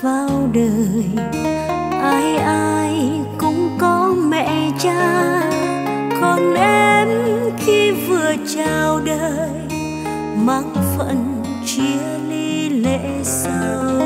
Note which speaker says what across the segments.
Speaker 1: vào đời, ai ai cũng có mẹ cha, còn em khi vừa chào đời mang phận chia ly lệ sầu.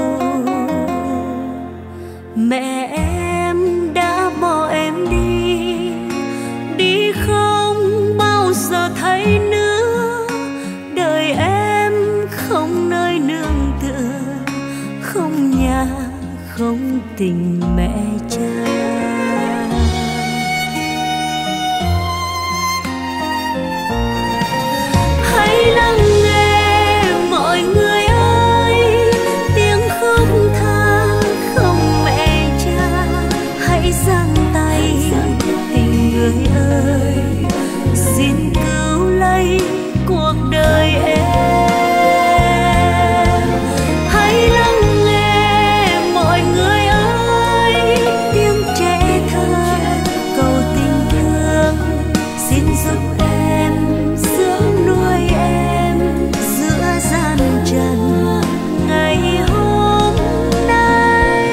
Speaker 1: Mẹ em đã bỏ em đi, đi không bao giờ thấy nữa. Đời em không nơi nương tựa, không nhà không tình mẹ cha. Hãy lắng nghe mọi người ơi, tiếng khóc than không mẹ cha. Hãy giang tay tình người ơi, xin cứu lấy cuộc đời em. Hãy lắng nghe mọi người ơi, tiếng trẻ thơ cầu tình thương. Xin giúp em dưỡng nuôi em giữa gian trần ngày hôm nay.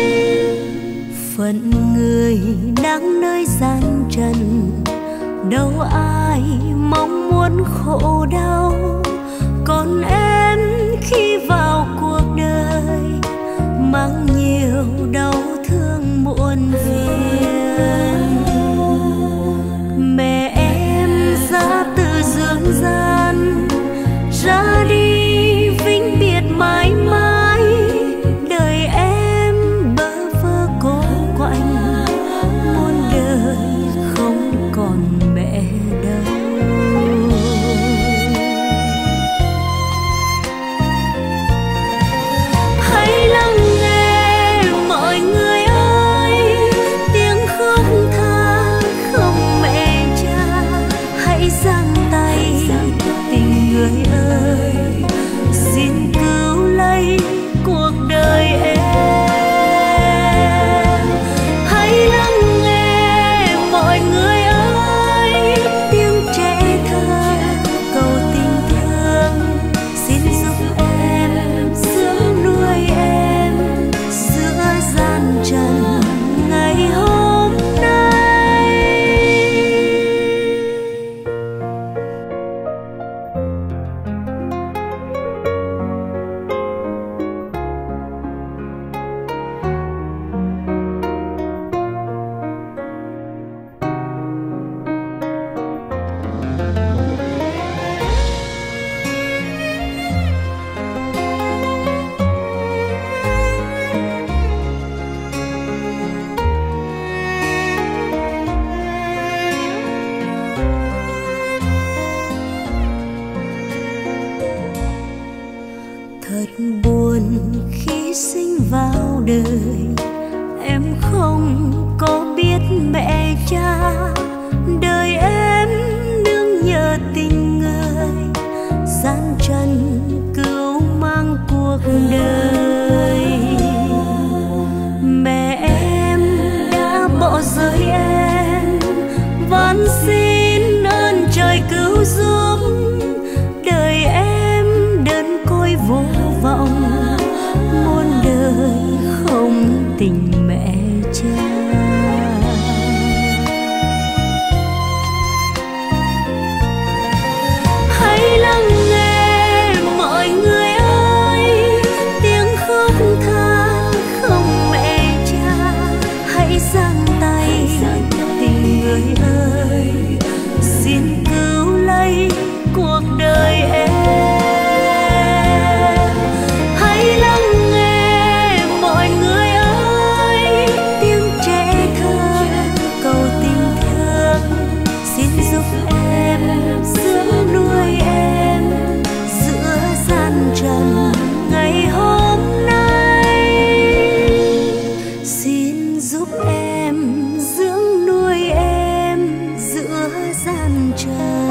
Speaker 1: Phận người đang nơi gian trần, đâu ai mong muốn khổ đau. Còn em khi vào cuộc đời mang nhiều đau thương muộn phiền. Mẹ em ra từ dương gian, ra đi vĩnh biệt mãi mãi. Đời em bơ vơ cô quạnh, muôn đời không còn mẹ đâu. Hãy lắng nghe mọi người ơi, tiếng khóc than không mẹ cha. Hãy giang tay tình người ơi, xin cứu lấy cuộc đời em. Hãy lắng nghe mọi người ơi, tiếng trẻ thơ cầu tình thương. Xin giúp em dưỡng nuôi em giữa gian trần ngày hôm nay. Thật buồn khi sinh vào đời, em không có biết mẹ cha. Đời em nương nhờ tình người, gian trần cứu mang cuộc đời. Mẹ em đã bỏ rơi em, van xin ơn trời cứu giúp. Đời em đơn côi vô vọng, muôn đời không tình mẹ cha. Hãy lắng nghe mọi người ơi, tiếng khóc than không mẹ cha. Hãy giang tay tình người ơi, xin cứu lấy cuộc đời em. Hãy lắng nghe mọi người ơi, tiếng trẻ thơ cầu tình thương. Xin giúp em dưỡng nuôi em giữa gian trần ngày hôm nay. Xin giúp em dưỡng nuôi em giữa gian trần.